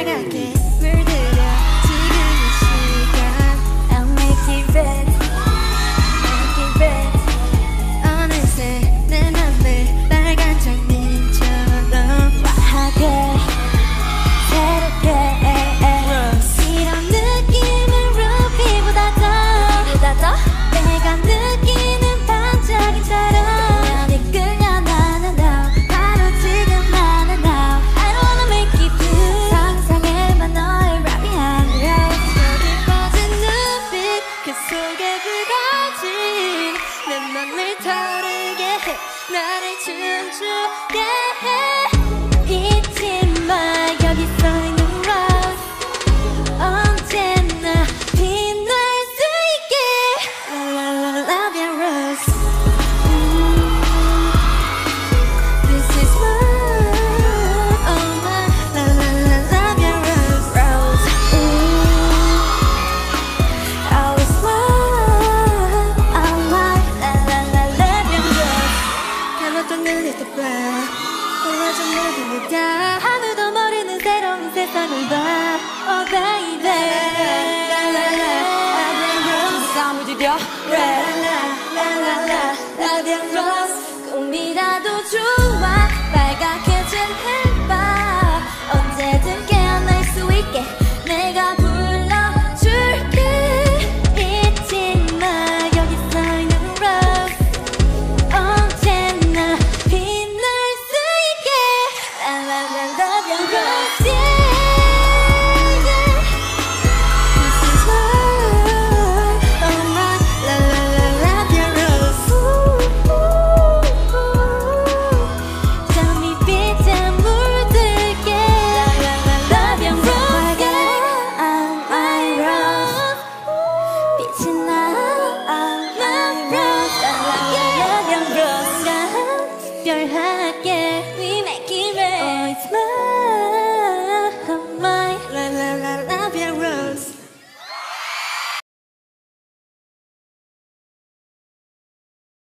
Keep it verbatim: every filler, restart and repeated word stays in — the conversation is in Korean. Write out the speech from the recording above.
빨갛게 물들여 지금 이 시간 I'll make it red, make it red. 어느새 내 맘을 빨간 장미처럼 화하게 새롭게 이런 느낌은 루비보다 더 보다 더 내가 느끼는 반짝임처럼 많이 끌려 나는 now 바로 지금 나는 now I don't wanna make it blue 상상에만 너의 라비한 여기 빠진 눈빛 그 속에 불가진 내 맘을 타오르게 해 나를 춤추게 해 잊지 마 여기 써있는 rose 언제나 빛날 수 있게 La la la love your rose This is my oh my la la la love your rose rose I was love I like la la la love your rose 감았던 눈을 떠봐 돌아줘 모두 다 아무도 모르는 새로운 세상을 봐 Oh baby